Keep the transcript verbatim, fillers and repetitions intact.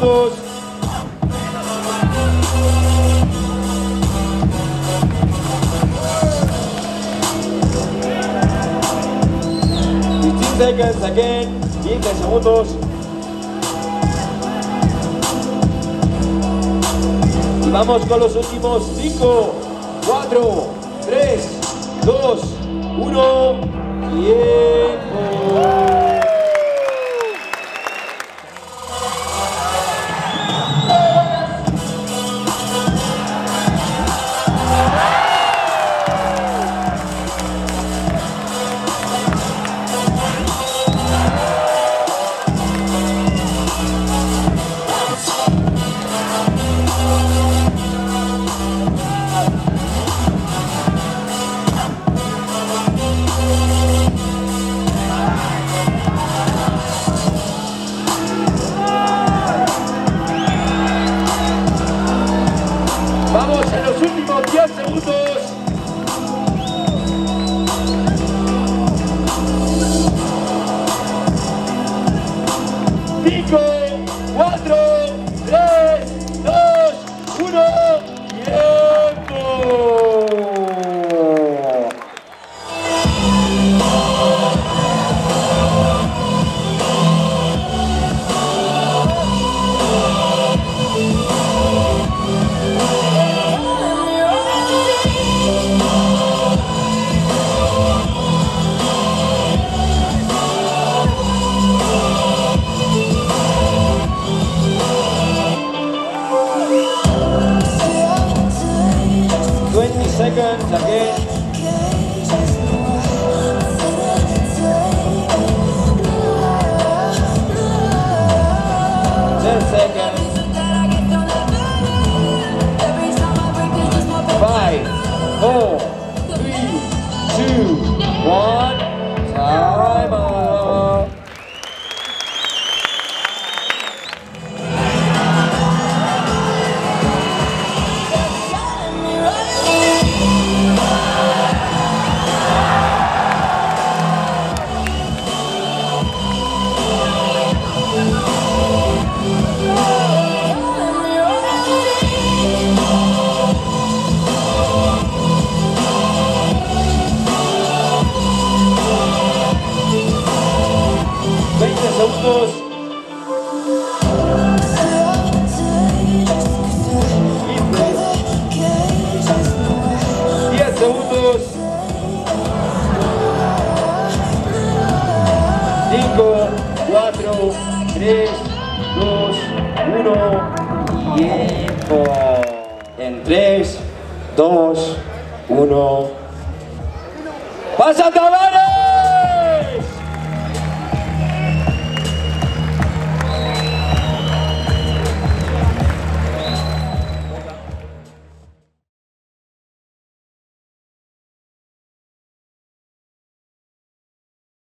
segundos. fifteen seconds again. quince segundos. Y vamos con los últimos cinco, cuatro, tres, dos, uno. Tiempo. Vamos en los últimos diez segundos. cinco, cuatro, tres, dos, uno. ¡Tiempo! twenty seconds again. ten seconds. five, four, three, two, one. Time out. veinte segundos. diez segundos. cinco, cuatro, tres, dos, uno. Tiempo. En tres, dos, uno. ¡Pasa, Tavares!